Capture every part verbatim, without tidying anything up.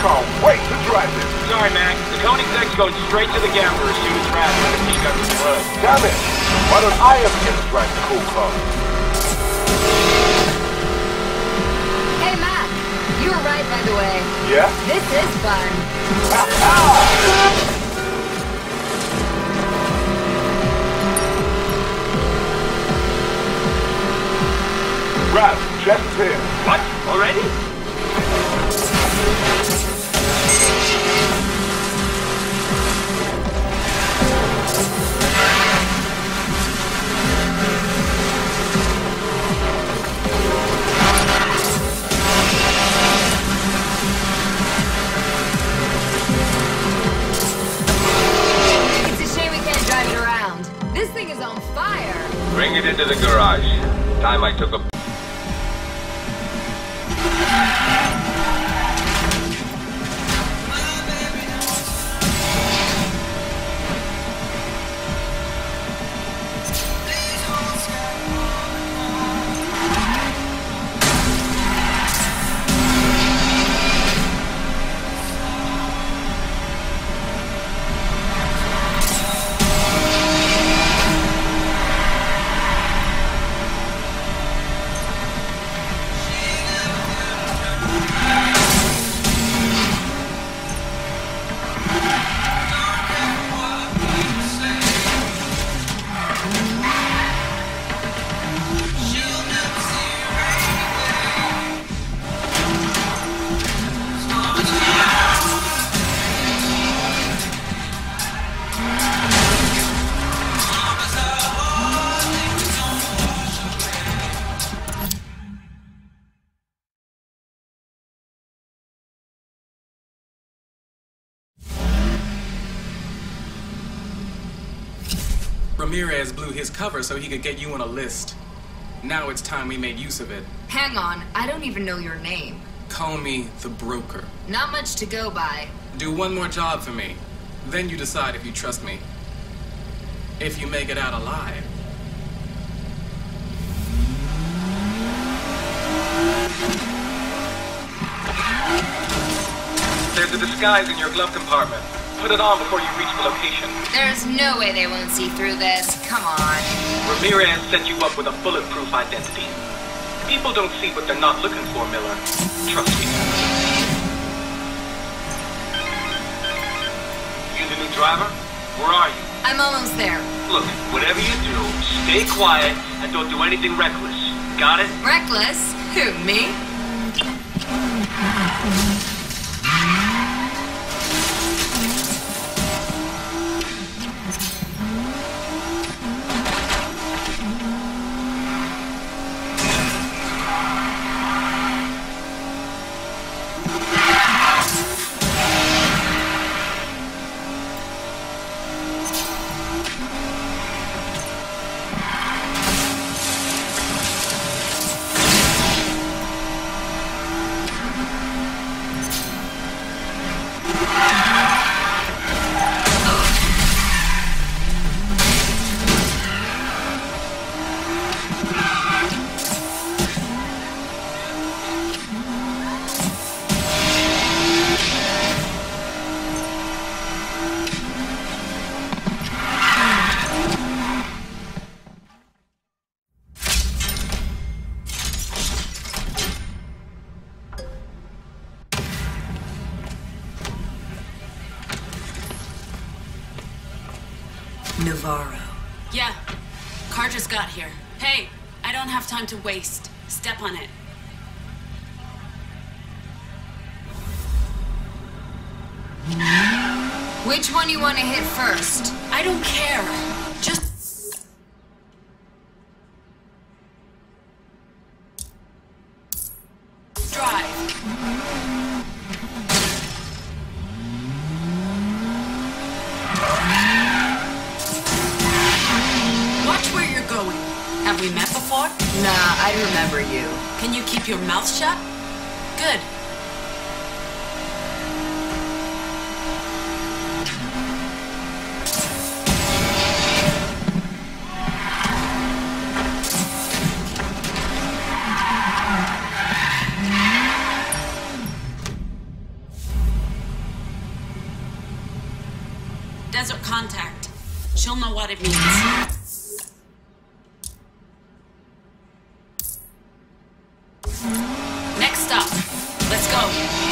can't wait to drive this. Sorry, Mac. The Koenigsegg's going straight to the gambler as soon as Raz finishes got his blood. Damn it! Why don't I ever get to drive the cool car? Hey, Mac. You were right, by the way. Yeah? This is fun. Raz, chest is here. What? Already? It's a shame we can't drive it around. This thing is on fire. Bring it into the garage. Time I took a... Ramirez blew his cover so he could get you on a list. Now it's time we made use of it. Hang on. I don't even know your name. Call me the broker. Not much to go by. Do one more job for me. Then you decide if you trust me. If you make it out alive. There's a disguise in your glove compartment. Put it on before you reach the location. There's no way they won't see through this. Come on. Ramirez set you up with a bulletproof identity. People don't see what they're not looking for, Miller. Trust me. You the new driver? Where are you? I'm almost there. Look, whatever you do, stay quiet and don't do anything reckless. Got it? Reckless? Who, me? Navarro. Yeah. Car just got here. Hey, I don't have time to waste. Step on it. Which one you want to hit first? I don't care. Just... drive. Watch where you're going. Have we met before? Nah, I remember you. Can you keep your mouth shut? Good. You'll know what it means. Next stop. Let's go.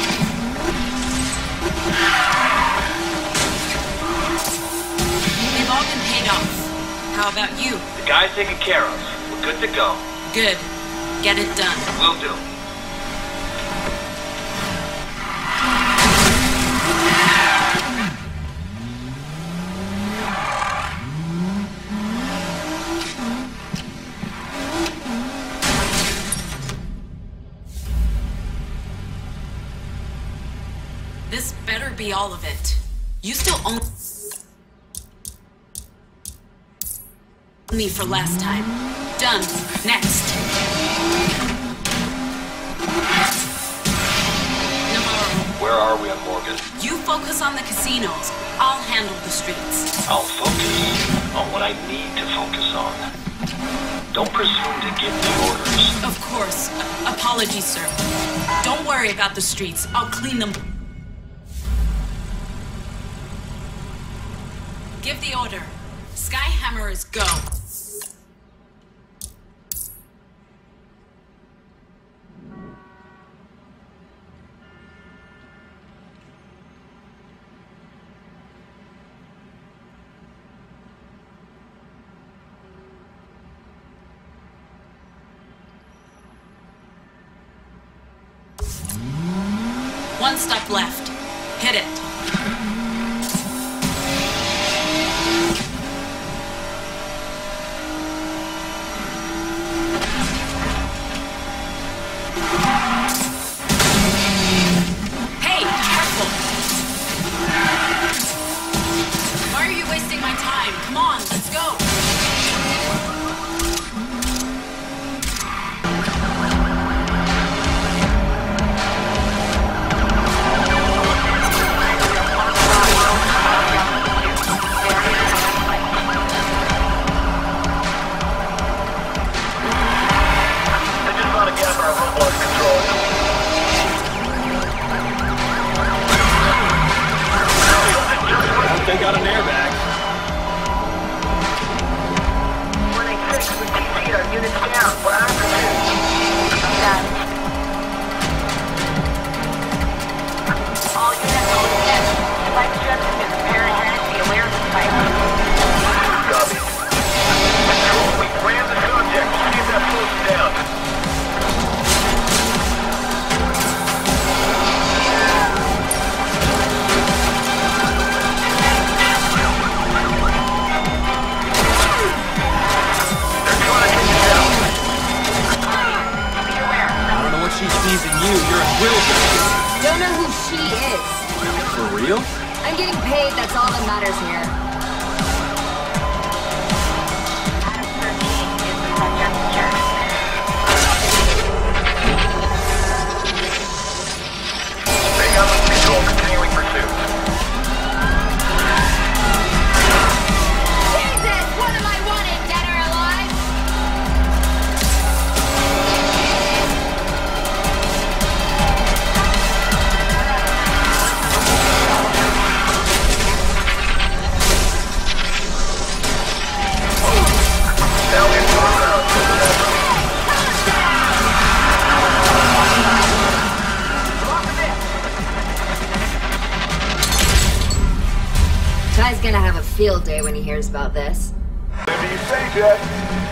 They've all been paid off. How about you? The guy's taken care of. We're good to go. Good. Get it done. Will do. This better be all of it. You still own me for last time. Done. Next. Navarro, Where are we on Morgan? you focus on the casinos. I'll handle the streets. I'll focus on what I need to focus on. Don't presume to give me orders. Of course. A- apologies, sir. Don't worry about the streets. I'll clean them. Give the order. Skyhammerers, go. One stop left. Hit it. Hey, careful! Why are you wasting my time? Come on, let's go! They got an airbag. one eighty-six, we T C'd our units down. We're out of pursuit. Got it. All units hold steady. Spike strips have been preparing units. Be aware of the spike. Copy. Control, we ran the subject. See if that slows him down. She sees in you, you're a real bitch. Don't know who she is. For real? I'm getting paid, that's all that matters here. Adam thirteen is the subject check. Stay on with control, continuing pursuit. Jesus! What am I wanting, dead or alive? Now into the ground. Ty's gonna have a field day when he hears about this. Whatever you say, Jack.